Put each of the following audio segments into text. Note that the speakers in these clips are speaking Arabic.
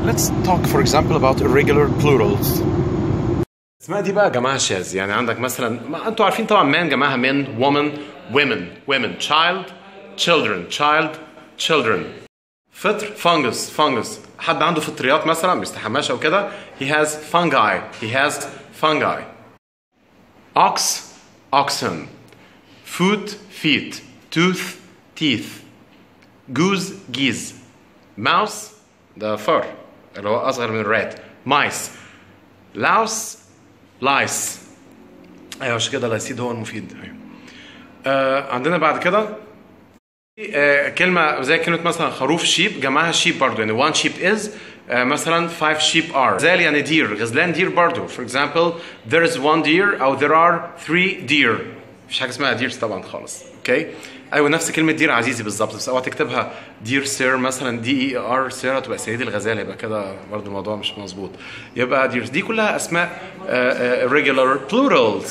let's talk for example about irregular plurals. الأسماء دي بقى جماعة شاذ. يعني عندك مثلا، ما انتوا عارفين طبعا man جماعها men, woman, women, child, children. فطر fungus. حد عنده فطريات مثلا بيستحماش او كده، he has fungi. oxen. foot, feet. tooth, teeth. goose, geese. mouse ده فار اللي هو اصغر من الرات. mice. louse, lice. ايوه عشان كده لايسيد هو المفيد. ايوه. عندنا بعد كده كلمة زي كلمة مثلا خروف sheep جمعها sheep برضو، يعني one sheep is مثلا 5 sheep are. غزال يعني دير، غزلان دير برضو. for example there is 1 deer أو there are 3 deer. مفيش حاجة اسمها deers طبعا خالص. اوكي ايوه نفس كلمة دير عزيزي بالظبط، بس اوعى تكتبها دير سير مثلا DER سير تبقى سيدي الغزال، يبقى كده برضو الموضوع مش مظبوط. يبقى deers دي كلها اسماء irregular plurals.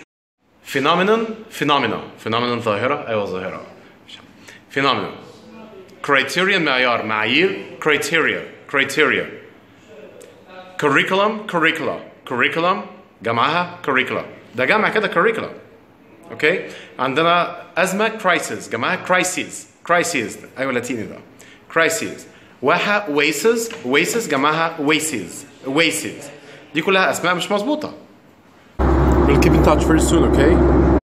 phenomenon ظاهرة، ايوه ظاهرة. phenomenon. criterion معايير. criteria. curriculum جمعها curricula، ده جمع كده curricula. اوكي عندنا أزمة crisis جمعها crises ايوه لاتيني ده crises. واحة oasis جمعها oases. دي كلها أسماء مش مظبوطة. We'll keep in touch very soon, okay?